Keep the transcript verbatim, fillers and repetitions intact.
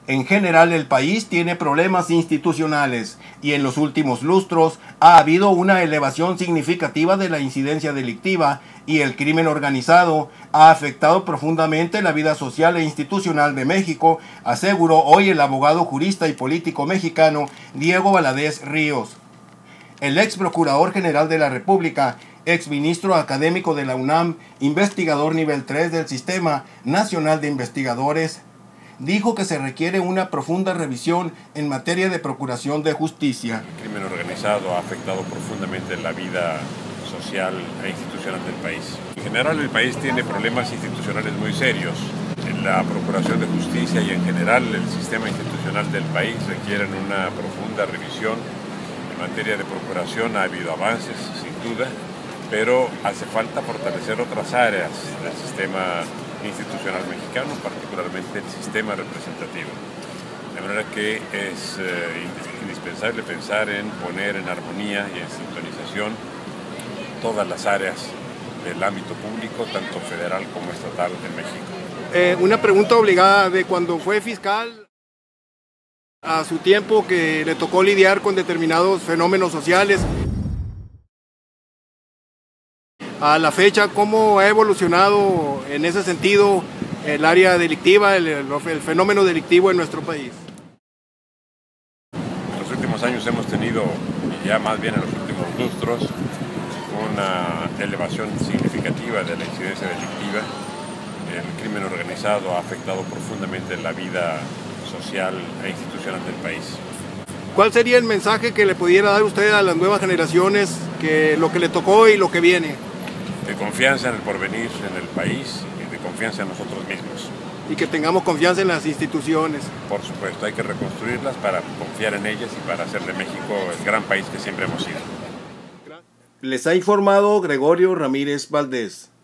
En general, el país tiene problemas institucionales y en los últimos lustros ha habido una elevación significativa de la incidencia delictiva y el crimen organizado ha afectado profundamente la vida social e institucional de México, aseguró hoy el abogado, jurista y político mexicano Diego Valadez Ríos. El ex procurador general de la República, ex ministro académico de la UNAM, investigador nivel tres del Sistema Nacional de Investigadores, dijo que se requiere una profunda revisión en materia de procuración de justicia. El crimen organizado ha afectado profundamente la vida social e institucional del país. En general, el país tiene problemas institucionales muy serios. En la procuración de justicia y en general el sistema institucional del país requieren una profunda revisión. En materia de procuración ha habido avances, sin duda, pero hace falta fortalecer otras áreas del sistema institucional mexicano, particularmente el sistema representativo. De manera que es eh, indispensable pensar en poner en armonía y en sintonización todas las áreas del ámbito público, tanto federal como estatal en México. Eh, una pregunta obligada: de cuando fue fiscal a su tiempo que le tocó lidiar con determinados fenómenos sociales, a la fecha, ¿cómo ha evolucionado en ese sentido el área delictiva, el, el fenómeno delictivo en nuestro país? En los últimos años hemos tenido, y ya más bien en los últimos lustros, una elevación significativa de la incidencia delictiva. El crimen organizado ha afectado profundamente la vida social e institucional del país. ¿Cuál sería el mensaje que le pudiera dar usted a las nuevas generaciones, que lo que le tocó y lo que viene? De confianza en el porvenir, en el país, y de confianza en nosotros mismos. Y que tengamos confianza en las instituciones. Por supuesto, hay que reconstruirlas para confiar en ellas y para hacer de México el gran país que siempre hemos sido. Les ha informado Gregorio Ramírez Valdés.